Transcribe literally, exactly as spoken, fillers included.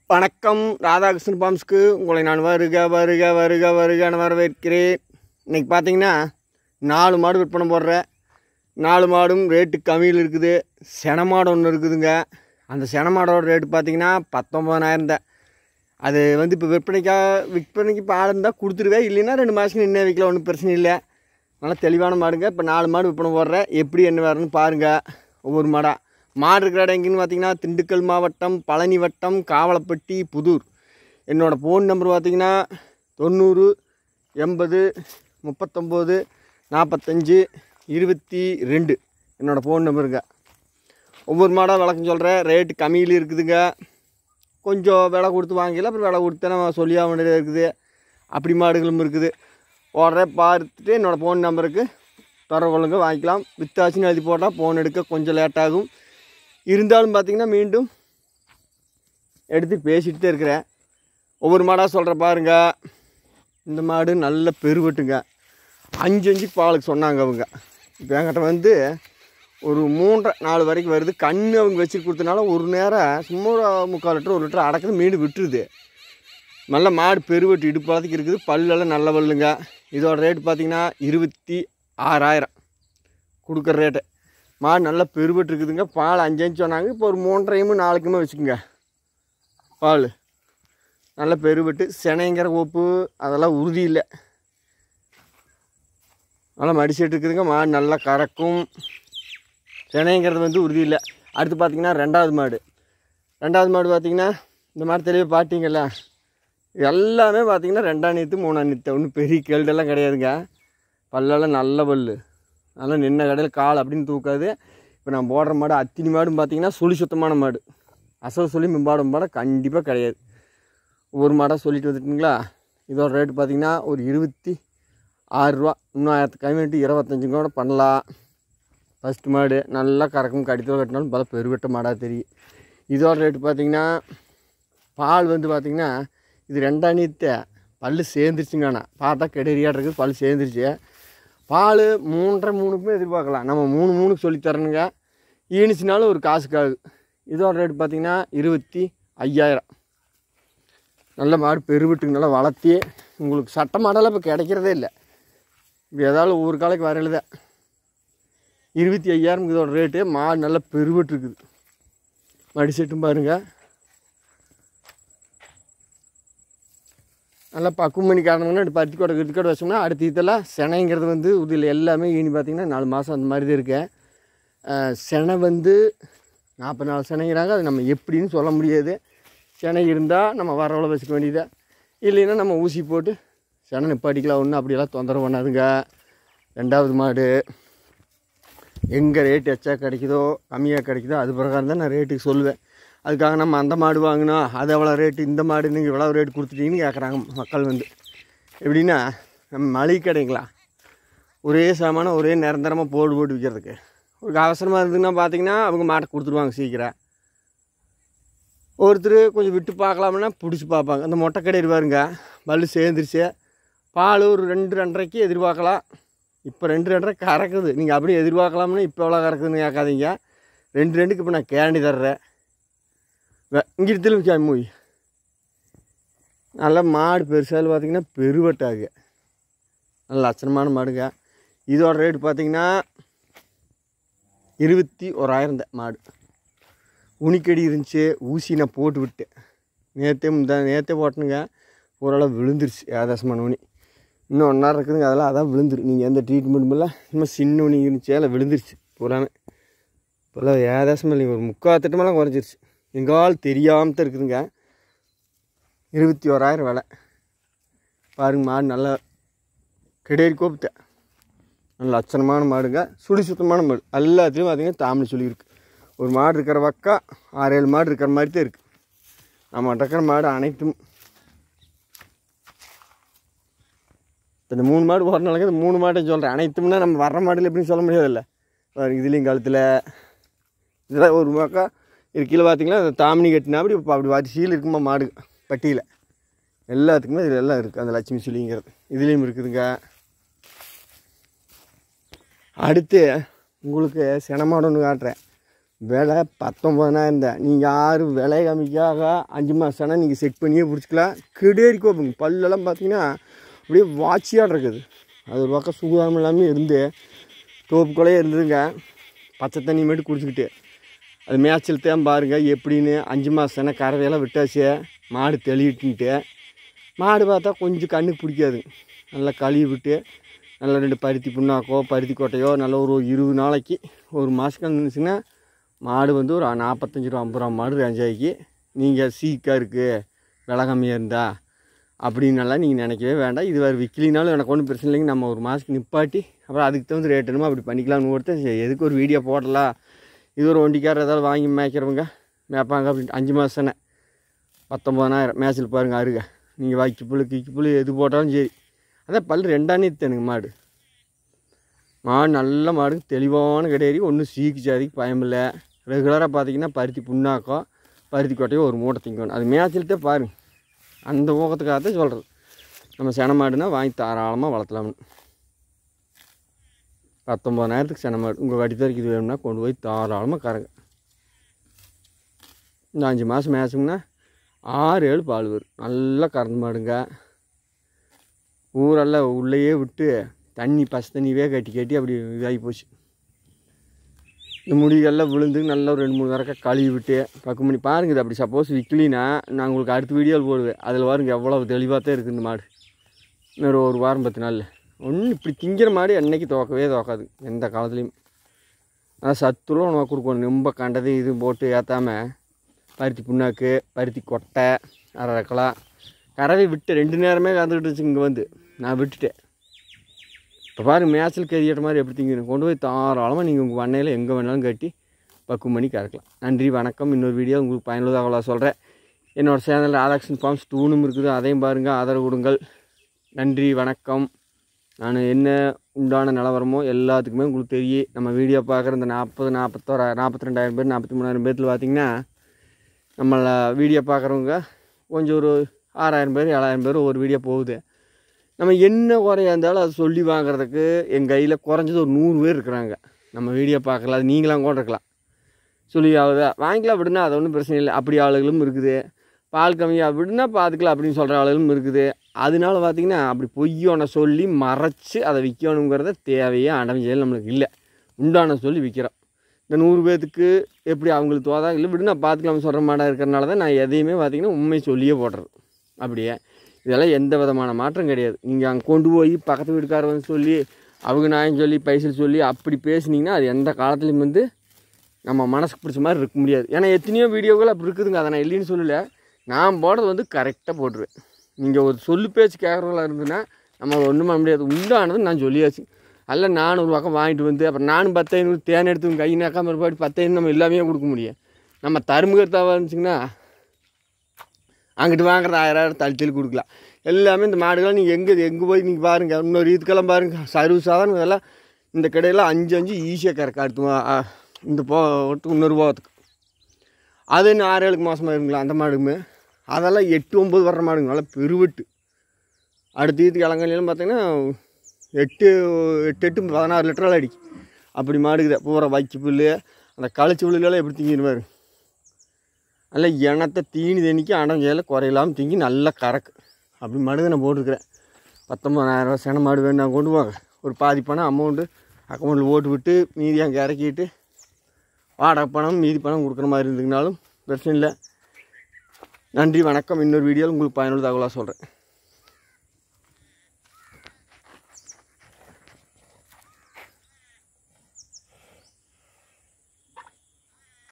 வணக்கம் ராதாகிருஷ்ணன் பாம்ஸ்க்கு உங்களை நான் வருக வருக வருக வருகன்னு வரவேற்கிறேன். இன்றைக்கி பார்த்தீங்கன்னா நாலு மாடு விற்பனை போடுறேன். நாலு மாடும் ரேட்டு கம்மியில் இருக்குது. சென மாடு ஒன்று இருக்குதுங்க. அந்த சென மாடோட ரேட்டு பார்த்தீங்கன்னா பத்தொம்பதாயிரம் தான். அது வந்து இப்போ விற்பனைக்காக விற்பனைக்கு இப்போ ஆள் இருந்தால் கொடுத்துருவேன், இல்லைன்னா ரெண்டு மாதத்துக்கு இன்னும் வைக்கல, ஒன்றும் பிரச்சனை இல்லை. நல்லா தெளிவான மாடுங்க. இப்போ நாலு மாடு விற்பனை போடுறேன். எப்படி என்ன வரணும்னு பாருங்கள். ஒவ்வொரு மாடாக மாடு இருக்கிற இடம் எங்கேன்னு பார்த்தீங்கன்னா திண்டுக்கல் மாவட்டம், பழனி வட்டம், காவலப்பட்டி, புதூர். என்னோடய ஃபோன் நம்பர் பார்த்தீங்கன்னா தொண்ணூறு எண்பது முப்பத்தொம்போது நாற்பத்தஞ்சு இருபத்தி ரெண்டு என்னோடய ஃபோன் நம்பருங்க. ஒவ்வொரு மாடாக விளக்கம் சொல்கிறேன். ரேட்டு கம்மியில் இருக்குதுங்க. கொஞ்சம் விலை கொடுத்து வாங்கல, அப்புறம் விலை கொடுத்து நம்ம சொல்லியாக வேண்டியது இருக்குது. அப்படி மாடுகளும் இருக்குது. ஓடுற பார்த்துட்டு என்னோடய ஃபோன் நம்பருக்கு தொடர்பு கொள்ளுங்க, வாங்கிக்கலாம். வித்தாச்சுன்னு எழுதி போட்டால் ஃபோன் எடுக்க கொஞ்சம் லேட்டாகும். இருந்தாலும் பார்த்திங்கன்னா மீண்டும் எடுத்து பேசிகிட்டு தான் இருக்கிறேன். ஒவ்வொரு மாடாக சொல்கிற பாருங்க. இந்த மாடு நல்ல பெருவெட்டுங்க. அஞ்சு அஞ்சு பாலுக்கு சொன்னாங்க அவங்க. இப்போ என்கிட்ட வந்து ஒரு மூன்றரை நாலு வரைக்கும் வருது. கண் அவங்க வச்சு கொடுத்தனால ஒரு நேரம் சும்மா ஒரு முக்கால் லிட்டர் ஒரு லிட்டர் அடக்குது, மீண்டும் விட்டுருது. நல்ல மாடு பெருவெட்டு இடுப்பாளத்துக்கு இருக்குது. பல்லெல்லாம் நல்ல பல்லுங்க. இதோட ரேட்டு பார்த்திங்கன்னா இருபத்தி ஆறாயிரம் கொடுக்குற ரேட்டு. மாடு நல்லா பெருவெட்டு இருக்குதுங்க. பால் அஞ்சு அஞ்சு சொன்னாங்க. இப்போ ஒரு மூன்றையுமே நாளைக்குமே வச்சுக்கோங்க. பால் நல்ல பெருவெட்டு. செனைங்கிற ஒப்பு அதெல்லாம் உறுதி இல்லை. நல்லா மடிச்சிட்டு இருக்குதுங்க. மாடு நல்லா கறக்கும். செனைங்கிறது வந்து உறுதி இல்லை. அடுத்து பார்த்திங்கன்னா ரெண்டாவது மாடு. ரெண்டாவது மாடு பார்த்திங்கன்னா இந்த மாடு தெளிவாக பார்த்தீங்கல்ல, எல்லாமே பார்த்திங்கன்னா ரெண்டாம் நீத்து மூணாம் நீத்து. ஒன்றும் பெரிய கேள்டெல்லாம் கிடையாதுங்க. பல்லெல்லாம் நல்ல பல். நல்லா நின்ன கடையில் கால் அப்படின்னு தூக்காது. இப்போ நான் போடுற மாடு அத்தினி மாடும் பார்த்திங்கன்னா சுழி சுத்தமான மாடு. அசல் சொல்லி மிம்பாடும் மாடை கண்டிப்பாக கிடையாது. ஒரு மாடாக சொல்லிட்டு வந்துட்டுங்களா. இதோட ரேட்டு பார்த்திங்கன்னா ஒரு இருபத்தி ஆறுரூவா. இன்னும் ஆயிரத்து கம்மிட்டு இருபத்தஞ்சுங்க கூட பண்ணலாம். ஃபஸ்ட்டு மாடு நல்லா கறக்கும். கடித்தோடு கட்டினாலும் பல பெருவெட்ட மாடாக தெரியும். இதோட ரேட்டு பார்த்திங்கன்னா பால் வந்து பார்த்திங்கன்னா இது ரெண்டாம் நீத்த பல் சேர்ந்துருச்சுங்கண்ணா. பார்த்தா கெடரியாக இருக்குது. பல் சேர்ந்துருச்சு. பால் மூன்றரை மூணுக்குமே எதிர்பார்க்கலாம். நம்ம மூணு மூணுக்கு சொல்லித்தரணுங்க. ஈனிச்சினாலும் ஒரு காசுக்காகு. இதோட ரேட்டு பார்த்திங்கன்னா இருபத்தி ஐயாயிரம். நல்ல மாடு பெருவிட்டுக்கு நல்லா வளர்த்தி உங்களுக்கு சட்ட மாடெல்லாம் இப்போ கிடைக்கிறதே இல்லை. இப்போ ஏதாவது ஒவ்வொரு காலைக்கு வரையில்தான். இருபத்தி ஐயாயிரம் இதோட ரேட்டு. மாடு நல்லா பெருவிட்டு இருக்குது. மடி செட்டும் பாருங்கள். நல்லா பக்குவம் பண்ணி காரணம்னா பருத்தி கோட்டை கிருத்தி கோட்டை வச்சோம்னா அடுத்த இதெல்லாம் செனைங்கிறது வந்து இதில் எல்லாமே ஈனி பார்த்திங்கன்னா நாலு மாதம் அந்த மாதிரி தான் இருக்கேன். செனை வந்து நாற்பது நாலு செனைங்கிறாங்க. அது நம்ம எப்படின்னு சொல்ல முடியாது. செனை இருந்தால் நம்ம வரவளை வச்சுக்க வேண்டியதை, இல்லைன்னா நம்ம ஊசி போட்டு செனை நிப்பாட்டிக்கலாம். ஒன்று அப்படியெல்லாம் தொந்தரவு பண்ணாதுங்க. ரெண்டாவது மாடு எங்கே ரேட்டு எச்சா கிடைக்குதோ கம்மியாக கிடைக்குதோ அது பிரகாரம் தான் நான் ரேட்டுக்கு சொல்லுவேன். அதுக்காக நம்ம அந்த மாடு வாங்கினோம் அது எவ்வளோ ரேட்டு, இந்த மாடு நீங்கள் எவ்வளோ ரேட்டு கொடுத்துட்டீங்கன்னு கேட்குறாங்க மக்கள் வந்து. எப்படின்னா நம்ம மளிகை கடைங்களா ஒரே சாமான ஒரே நிரந்தரமாக போடு போட்டு விற்கிறதுக்கு ஒரு அவசரமாக இருந்ததுன்னா பார்த்திங்கன்னா அவங்க மாட்டை கொடுத்துருவாங்க சீக்கிரம். ஒருத்தர் கொஞ்சம் விட்டு பார்க்கலாம்னா பிடிச்சி பார்ப்பாங்க. அந்த மொட்டை கடை இருவாருங்க. பல்லு சேர்ந்துருச்சு. பால் ஒரு ரெண்டு ரெண்டரைக்கு எதிர்பார்க்கலாம். இப்போ ரெண்டு ரெண்டரை கறக்குது. நீங்கள் அப்படியே எதிர்பார்க்கலாம்னா இப்போ எவ்வளோ கறக்குதுன்னு கேட்காதீங்க. ரெண்டு ரெண்டுக்கு இப்போ நான் கேண்டி தர்றேன். இங்கே திரும்பி மூவி நல்லா மாடு பெருசால் பார்த்திங்கன்னா பெருவட்டாகு. நல்ல லட்சணமான மாடுங்க. இதோட ரேட்டு பார்த்திங்கன்னா இருபத்தி ஓராயிரம் தான். மாடு உனிக்கடி இருந்துச்சு. ஊசி நான் போட்டு விட்டேன். நேற்றே முந்தா நேற்றே போட்டனுங்க. ஓரளவு விழுந்துருச்சு. ஏதாசமான உனி இன்னும் ஒன் நேரம் இருக்குதுங்க. அதெல்லாம் அதான் விழுந்துரு. நீங்கள் எந்த ட்ரீட்மெண்ட்மெல்லாம் இன்னும் சின்ன உனி இருந்துச்சு. அதில் விழுந்துருச்சு பூராமே. இப்போல்லாம் ஏதாசமாக இல்லைங்க. ஒரு முக்கால் திட்டமெல்லாம் குறைஞ்சிருச்சு. எங்கால் தெரியாமல் தான் இருக்குதுங்க. இருபத்தி ஓராயிரம் விலை. பாருங்க மாடு நல்லா கிடையாது. கோப்பிட்டேன். நல்ல லட்சணமான மாடுங்க. சுழி சுத்தமான மாடு. எல்லாத்துலேயும் பார்த்திங்கன்னா தாமணி சொல்லி இருக்குது. ஒரு மாடு இருக்கிற பக்கம் ஆறு ஏழு மாடு இருக்கிற மாதிரி தான் இருக்குது. நம்ம இருக்கிற மாடு அனைத்தும் இந்த மூணு மாடு போகிற நாளைக்கு இந்த மூணு மாட்டையும் சொல்கிறேன். அனைத்தும்னா நம்ம வர்ற மாடில் எப்படின்னு சொல்ல முடியாதில்ல. இதுலேயும் கழுத்தில் இதெல்லாம் ஒரு பக்கம் இருக்கையில் பார்த்திங்கன்னா அந்த தாமினி கட்டினா அப்படி இப்போ அப்படி வரிசையில் இருக்குமா மாடு பட்டியில் எல்லாத்துக்குமே இதில் எல்லாம் இருக்குது. அந்த லட்சுமி சுழிங்கிறது இதுலேயும் இருக்குதுங்க. அடுத்து உங்களுக்கு சென மாடு ஒன்று காட்டுறேன். விலை பத்தொம்பதாயிரம் தான். நீங்கள் யாரும் விலை கம்மிக்காக அஞ்சு மாதம்னா நீங்கள் செக் பண்ணியே பிடிச்சிக்கலாம். கிடேரி கோப்புங்க பல்லெல்லாம் பார்த்தீங்கன்னா அப்படியே வாட்சியாக இருக்குது. அது ஒரு பக்கம் சுகாதாரம் இல்லாமல் இருந்து தோப்புக்குள்ளேயே இருந்துருங்க. பச்சை தண்ணி மட்டும் குடிச்சிக்கிட்டு அது மேய்ச்சல் தான் பாருங்கள் எப்படின்னு. அஞ்சு மாதம்னா கறவையெல்லாம் விட்டாச்சு. மாடு தெளிவிட்டுன்ட்டு மாடு பார்த்தா கொஞ்சம் கண்ணுக்கு பிடிக்காது. நல்லா கழுவி விட்டு நல்லா ரெண்டு பருத்தி புண்ணாக்கோ பருத்தி கொட்டையோ நல்ல ஒரு இருபது நாளைக்கு ஒரு மாதத்துக்கு இருந்துச்சுன்னா மாடு வந்து ஒரு நாற்பத்தஞ்சி ரூபா ஐம்பது ரூபா மாடு ரேஞ்சாகி நீங்கள் சீக்காக இருக்குது விலை கம்மியாக இருந்தா அப்படின்னலாம் நீங்கள் நினைக்கவே வேண்டாம். இது வேறு விற்கலினாலும் எனக்கு ஒன்றும் பிரச்சனை இல்லைங்க. நம்ம ஒரு மாதத்துக்கு நிப்பாட்டி அப்புறம் அதுக்கு தகுந்த ரேட் என்னமோ அப்படி பண்ணிக்கலாம்னு ஒருத்தர் எதுக்கு ஒரு வீடியோ போடலாம். இது ஒரு ஒண்டிக்கார ஏதாவது வாங்கி மேய்க்கிறவங்க மேய்ப்பாங்க அப்படின்ட்டு அஞ்சு மாதம் தானே பத்தொம்பதாயிரம் மேய்ச்சல் பாருங்கள் அருக. நீங்கள் வாய்க்கு புல் கிக்கு புல் எது போட்டாலும் சரி. அதான் பல் ரெண்டானே எனக்கு மாடு மாடு நல்ல மாடு தெளிவான கிடையாது. ஒன்றும் சீக்கு சாதிக்கு பயமில்லை. ரெகுலராக பார்த்தீங்கன்னா பருத்தி புண்ணாக்கோ பருத்தி கொட்டையோ ஒரு மூட்டை திங்கணும். அது மேய்ச்சல்கிட்டே பாருங்க. அந்த ஊக்கத்துக்காகத்தான் சொல்கிறது. நம்ம சென மாடுனா வாங்கி தாராளமாக வளர்த்தலாம்னு. பத்தொம்பதாயிரத்துக்கு சென மாடு உங்கள் வடித்தறிக்கு இது வேணும்னா கொண்டு போய் தாராளமாக கறங்க. இந்த அஞ்சு மாதம் மேய்ச்சோம்னா ஆறு ஏழு பால் வரும். நல்லா கறந்து மாடுங்க. ஊரெல்லாம் உள்ளேயே விட்டு தண்ணி பசு தண்ணியே கட்டி கட்டி அப்படி இதாகி போச்சு. இந்த முடிகள்லாம் விழுந்து நல்லா ஒரு ரெண்டு மூணு வரக்க கழுவி விட்டு பக்கம் பண்ணி பாருங்க. இது அப்படி சப்போஸ் விற்கலினா நான் உங்களுக்கு அடுத்த வீடியோவில் போடுவேன். அதில் பாருங்க எவ்வளோ தெளிவாக தான் இருக்குது இந்த மாடு. இன்னொரு ஒரு வாரம் பத்து நாளில் ஒன்றும் இப்படி திங்கிற மாடு என்றைக்கு துவக்கவே துவக்காது எந்த காலத்துலேயும். அதான் சத்துள்ள உணவு கொடுக்கணும். ரொம்ப கண்டது இது போட்டு ஏற்றாமல் பருத்தி புண்ணாக்கு பருத்தி கொட்டை அரை ரக்கலாம் கறவை விட்டு ரெண்டு நேரமே கறந்துக்கிட்டு வச்சு. இங்கே வந்து நான் விட்டுட்டேன். இப்போ பாருங்கள் மேய்ச்சல் கறியட்ட மாதிரி எப்படி திங்கணும். கொண்டு போய் தாராளமாக நீங்கள் உங்கள் பண்ணையில் எங்கே வேணாலும் கட்டி பக்குவம் பண்ணி கறக்கலாம். நன்றி வணக்கம். இன்னொரு வீடியோ உங்களுக்கு பயனுள்ளதாக சொல்கிறேன். என்னோடய சேனலில் ராதாகிருஷ்ணன் ஃபார்ம்ஸ் டூனும் இருக்குது. அதையும் பாருங்கள், ஆதரவு கொடுங்கள். நன்றி வணக்கம். நான் என்ன உண்டான நிலவரமோ எல்லாத்துக்குமே உங்களுக்கு தெரியும். நம்ம வீடியோ பார்க்குற இந்த நாற்பது நாற்பத்தோரா நாற்பத்தி ரெண்டாயிரம் பேர் நாற்பத்தி மூணாயிரம் பேர்த்தில் பார்த்திங்கன்னா நம்மளை வீடியோ பார்க்குறவங்க கொஞ்சம் ஒரு ஆறாயிரம் பேர் ஏழாயிரம் பேர் ஒரு வீடியோ போகுது. நம்ம என்ன குறையா இருந்தாலும் அதை சொல்லி வாங்குறதுக்கு எங்கள் கையில் குறைஞ்சது ஒரு நூறு பேர் இருக்கிறாங்க. நம்ம வீடியோ பார்க்கலாம். அது நீங்களாம் கூட இருக்கலாம். சொல்லி ஆகுதா வாங்கிக்கலாம் விடுனா அது ஒன்றும் பிரச்சனை இல்லை. அப்படி ஆளுகளும் இருக்குது. பால் கம்மியாக விடுனா பார்த்துக்கலாம் அப்படின்னு சொல்கிற ஆளுகளும் இருக்குது. அதனால பார்த்திங்கன்னா அப்படி பொய்யோனை சொல்லி மறைச்சி அதை விற்கணுங்கிறத தேவையே அடைஞ்சல் நம்மளுக்கு இல்லை. உண்டான சொல்லி விற்கிறோம். இந்த நூறு பேர்த்துக்கு எப்படி அவங்களுக்கு தோதா இல்லை விடுனா பார்த்துக்கலாம்னு சொல்கிற மாடாக இருக்கிறனால தான் நான் எதையுமே பார்த்திங்கன்னா உண்மை சொல்லியே போடுறது. அப்படியே இதெல்லாம் எந்த விதமான மாற்றம் கிடையாது. நீங்கள் அங்கே கொண்டு போய் பக்கத்து வீட்டுக்காரவங்க சொல்லி அவங்க நாயும் சொல்லி பைசல் சொல்லி அப்படி பேசுனீங்கன்னா அது எந்த காலத்துலேயும் வந்து நம்ம மனசுக்கு பிடிச்ச மாதிரி இருக்க முடியாது. ஏன்னா எத்தனையோ வீடியோக்கள் அப்படி இருக்குதுங்க. அதை நான் இல்லைன்னு சொல்லலை. நான் போடுறது வந்து கரெக்டாக போட்டுருவேன். நீங்கள் ஒரு சொல்லு பேச்சு கேட்குறவங்களா இருந்துன்னா நம்ம ஒன்றும் பண்ண முடியாது. உண்டானது நான் சொல்லியாச்சு. அல்ல நானும் ஒரு பக்கம் வாங்கிட்டு வந்து அப்புறம் நானும் பத்து ஐநூறு தேன் எடுத்து கை நாக்காமல் இருப்பாடி பத்து ஐநூறு நம்ம எல்லாமே கொடுக்க முடியும். நம்ம தருமுகத்தாவாக இருந்துச்சிங்கன்னா அங்கிட்டு வாங்குறது ஆயிரம் ஆயிரம் தள்ளி தள்ளி கொடுக்கலாம். எல்லாமே இந்த மாடுகள் நீங்கள் எங்கே எங்கே போய் நீங்கள் பாருங்கள். இன்னொரு இதுக்கெல்லாம் பாருங்கள் சர்வீஸ் சாதாரண இதெல்லாம் இந்த கடையெல்லாம் அஞ்சு அஞ்சு ஈஸியாக கறக்க அடுத்து இந்த போட்டு இன்னொரு போகிறதுக்கு அது இன்னும் ஆறு ஏழுக்கு மாதமாக இருக்குங்களா அந்த மாடுமே. அதெல்லாம் எட்டு ஒம்பது வர்ற மாடுங்க நல்லா பெருவெட்டு. அடுத்த இதுக்கு இளங்கல்லாம் பார்த்தீங்கன்னா எட்டு எட்டு எட்டு பதினாறு லிட்டரெல்லாம் அடிக்கும். அப்படி மாடுக்குது பூரா வைக்க புல் அந்த கழிச்சு புல்லுலாம் எப்படி திங்கிடுவார். நல்லா எண்ணத்தை தீனி தண்ணிக்கு அடைஞ்சதில் குறையில்லாமல் திங்கி நல்லா கறக்கு. அப்படி மாடு நான் போட்டுருக்குறேன். பத்தொம்பதாயிரரூவா சென மாடு வேணும் நான் கொண்டு வாங்க. ஒரு பாதி பணம் அமௌண்ட்டு அக்கௌண்ட்டில் போட்டு விட்டு மீதி அங்கே இறக்கிட்டு வாடகை பணம் மீதி பணம் கொடுக்குற மாதிரி இருந்ததுனாலும் பிரச்சனை இல்லை. நன்றி வணக்கம். இன்னொரு வீடியோவில் உங்களுக்கு பயனுள்ள தகவலாக சொல்கிறேன்.